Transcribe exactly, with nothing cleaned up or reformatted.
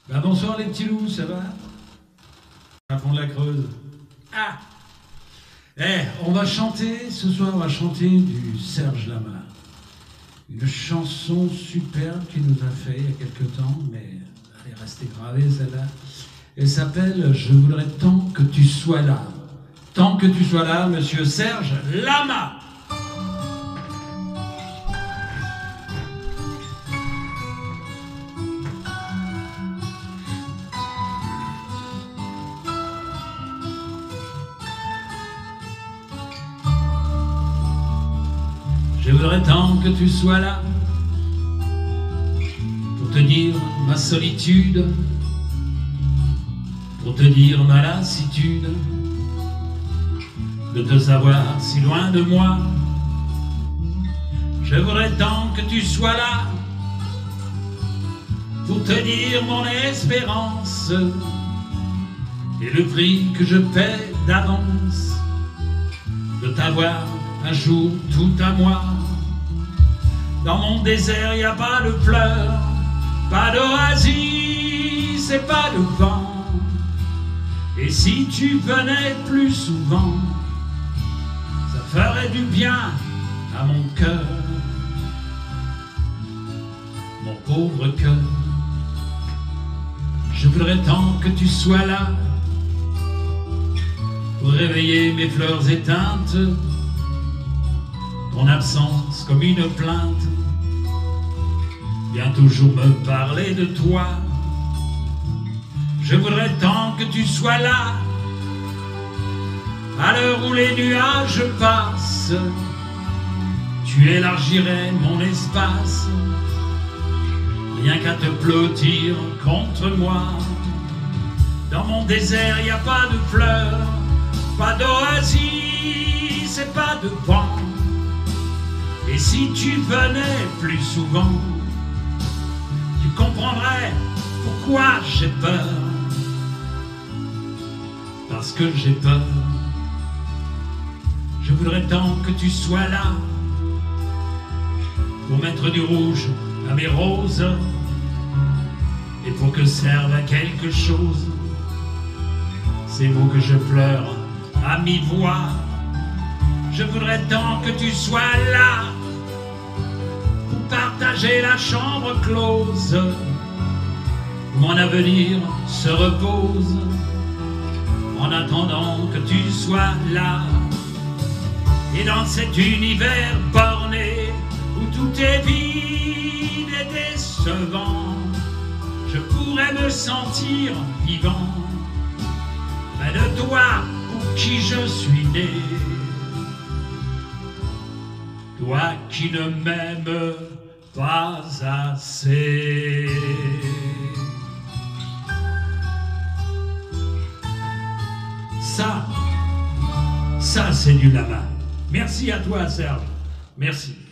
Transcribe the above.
Bah bonsoir les petits loups, ça va? À fond de la Creuse. Ah! Eh, on va chanter, ce soir on va chanter du Serge Lama. Une chanson superbe qu'il nous a fait il y a quelque temps, mais elle est restée gravée celle-là. Elle s'appelle « Je voudrais tant que tu sois là ». Tant que tu sois là, monsieur Serge Lama. Je voudrais tant que tu sois là pour te dire ma solitude, pour te dire ma lassitude de te savoir si loin de moi. Je voudrais tant que tu sois là pour te dire mon espérance et le prix que je paie d'avance de t'avoir un jour tout à moi. Dans mon désert, il n'y a pas de fleurs, pas d'oasis et pas de vent. Et si tu venais plus souvent, ça ferait du bien à mon cœur, mon pauvre cœur. Je voudrais tant que tu sois là pour réveiller mes fleurs éteintes, ton absence comme une plainte, viens toujours me parler de toi. Je voudrais tant que tu sois là, à l'heure où les nuages passent, tu élargirais mon espace, rien qu'à te blottir contre moi. Dans mon désert, il n'y a pas de fleurs, pas d'oasis et pas de vent. Et si tu venais plus souvent, tu comprendrais pourquoi j'ai peur. Parce que j'ai peur. Je voudrais tant que tu sois là pour mettre du rouge à mes roses et pour que servent à quelque chose ces mots que je pleure à mi-voix. Je voudrais tant que tu sois là pour partager la chambre close où mon avenir se repose en attendant que tu sois là. Et dans cet univers borné où tout est vide et décevant, je pourrais me sentir vivant près de toi pour qui je suis né. Toi qui ne m'aimes pas assez. Ça, ça c'est du Lama. Merci à toi Serge, merci.